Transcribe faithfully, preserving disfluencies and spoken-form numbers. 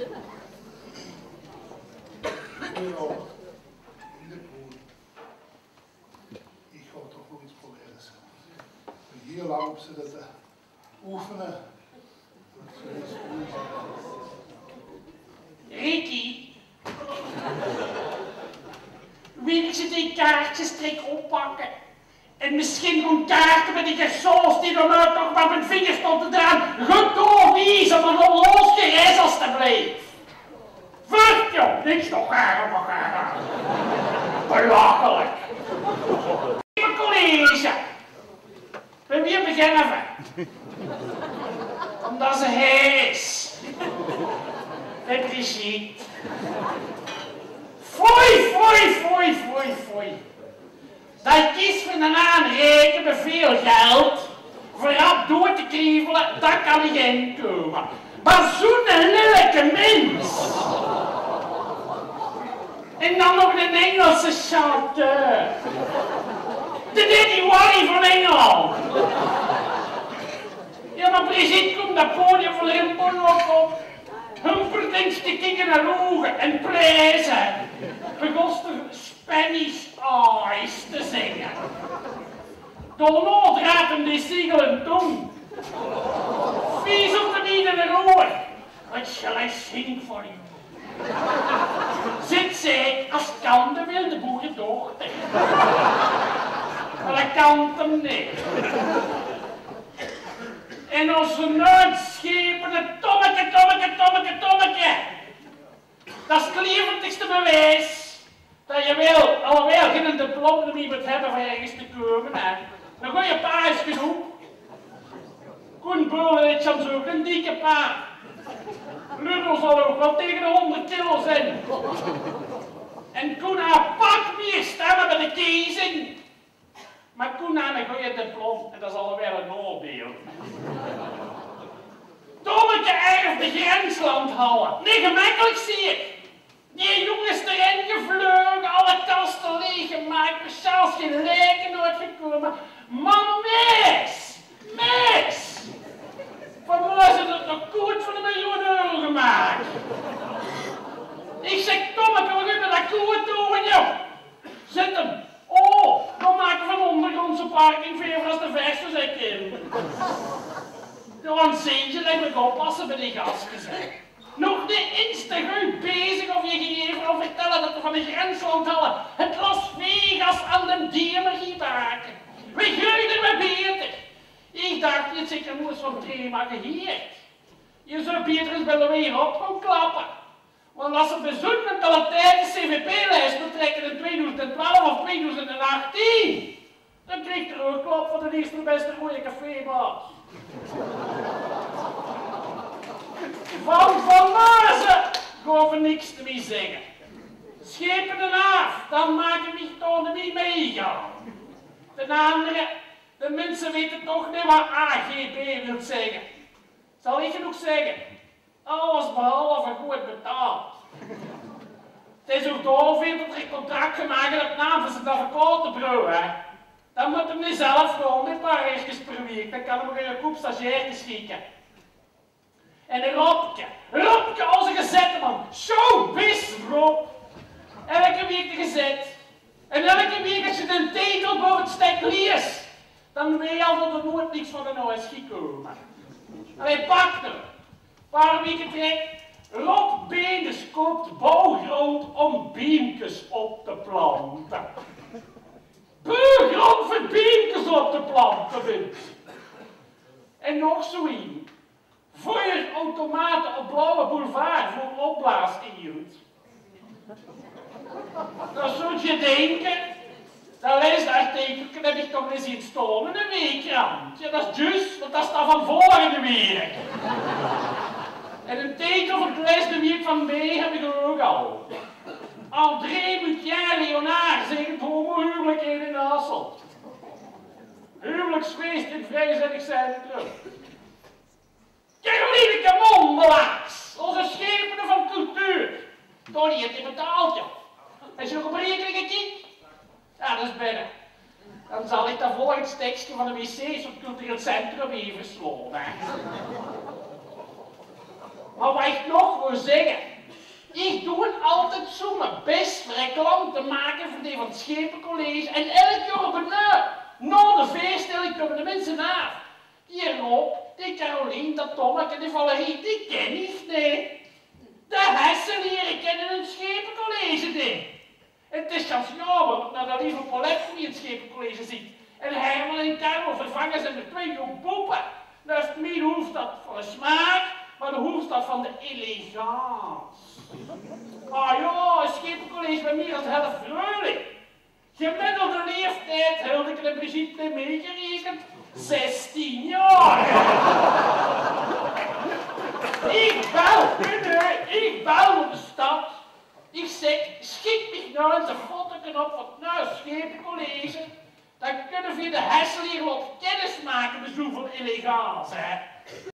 Ja, in de poel. Ik ga toch wel iets proberen. Heel lang op zitten te oefenen. Ricky, wil je die kaartjestrek oppakken? En misschien een kaarten met die gesoos die er nou toch met mijn vingers stond te draaien. Goed doorwiezen, maar dan losgereisd alstublieft. Vurt, joh, niks nog haar op elkaar. Belachelijk. Lieve college, bij wie beginnen we? Omdat ze hees. En Brigitte. Foei, foei, foei, foei, foei. Dat kies van een aanreken met veel geld, vooraf door te krievelen, dat kan ik inkomen. Maar zo'n lelijke mens. En dan nog een Engelse chanteur. De Daddy Wally van Engeland. Ja, maar Brigitte komt dat podium voor een monoloog op. Humperdings te kijken naar ogen en prijzen. Begon ze Spanish Eyes te zingen. Dolno draait hem die siegelen toen. Vies op de bieden en roer. What shall I sing for you? Zit zij als kan de wilde boerendochter. Maar dat kan hem niet. En onze noodschepende tommeke, tommeke, tommeke, tommeke. Dat is het levendigste bewijs dat je wil, alhoewel geen diploma niet moet hebben van ergens te komen. Hè. Dan ga je pa is genoeg. Koen Beulen heeft dan zo een dikke pa. Ludo zal ook wel tegen de honderd kilo zijn. En Koen haar pak meer stemmen bij de kiezing. Maar Koen aan een goede diploma en dat is alweer een oordeel. Tommeke erf de grensland houden. Niet gemakkelijk zie ik. Die jongen is erin gevlogen, alle kasten leeggemaakt, maar zelfs geen lijken nooit gekomen. Maar mis! Mis! Vanmorgen is het nog goed voor een miljoen euro gemaakt. Ik zeg, Tommeke, we kunnen dat goed doen, joh. Zet hem. Oh, dan maken we een ondergrondse parking veel als de verste zeg in. Ja, een centje lijkt me oppassen bij die gastjes. Nog niet eens te goed bezig of je gegeven of vertellen dat we van de grensland halen. Het Las Vegas aan de diemergie maken. We groeien er beter. Ik dacht, je zeker moest van twee maken hier. Je zou beter eens bij de weer op gaan klappen. Want als ze bezoek met de tijdens C V P-lijst betrekken in tweeduizend twaalf of tweeduizend achttien, dan krijgt er ook klap van de eerste beste mooie cafébaas. Van Van Mazen gaan we niks te meer zeggen. Schepen de af, dan maken we toch niet meegaan. Ten andere, de mensen weten toch niet wat A G B wil zeggen. Zal ik genoeg zeggen? Alles behalve goed betaald. Het is ook doorveel dat er een contract gemaakt hebt namens het advocatenbureau, hè. Dan moet hem niet zelf gewoon, een paar eertjes per week. Dan kan hem weer een koep stagiaires schikken. En Robke, Robke als een gezette man. Showbiz Rob. Elke week de gezet. En elke week als je de titel boven het stek leest, dan weet je al dat er nooit niks van de O S gekomen. En hij pakt hem. Een paar weken terug. Rob Beenders koopt bouwgrond om beemkes op te planten. Bouwgrond voor beemkes op te planten, vindt. En nog zoiets. Feuerautomaten op Blauwe Boulevard voor opblaasieren. Dan zou je denken, dat leest dat artikel, heb ik toch eens zien stomen in de weekkrant. Ja, dat is juist, want dat staat van volgende week. En een teken voor het lees de week van mee heb ik er ook al. André Mutien Leonard zegt homohuwelijkheden in Hasselt. Huwelijksfeest in vrijzinnig centrum. Caroline Mondelaars, onze schepenen van cultuur. Tony heeft die betaald, joh. Is je nog op een rekening gekeken? Ja, dat is binnen. Dan zal ik dat volgend tekstje van de wc's op het cultureel centrum even sloten. Maar wat ik nog wil zeggen, ik doe altijd zo mijn best reclame te maken voor die van het Schepencollege en elk jaar op een uur. Na de feeststelling komen de mensen af. Die Rob, die Carolien, dat Tommeke, die Valerie, die ken ik niet. De Hesselieren kennen het Schepencollege ding. Het is zelfs jammer dat de lieve Paulette niet in het Schepencollege zit. En Herman en Karel vervangen ze met twee jong poepen. Dat is niet de hoofdstad van de smaak, maar de hoofdstad van de elegance. Ah ja, het Schepencollege bij mij als helft vrolijk. Gemiddelde leeftijd, Hildeke en Brigitte meegerekend, zestien jaar. Ik bel, nee, nee, ik bel op de stad. Ik zeg, schiet mich nou eens een foto op van het nou Schepencollege. Dan kunnen we de Hesselier wat kennis maken met zoveel elegance, hè.